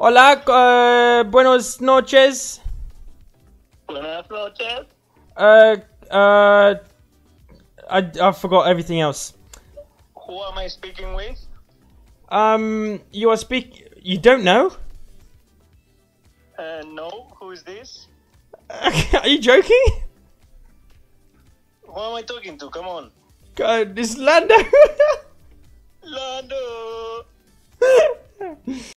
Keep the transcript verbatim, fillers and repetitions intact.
Hola, uh, buenas noches. Buenas noches. Uh, uh, I, I forgot everything else. Who am I speaking with? Um, you are speak. You don't know? Uh, no. Who is this? Are you joking? Who am I talking to? Come on. God, this is Lando. Lando.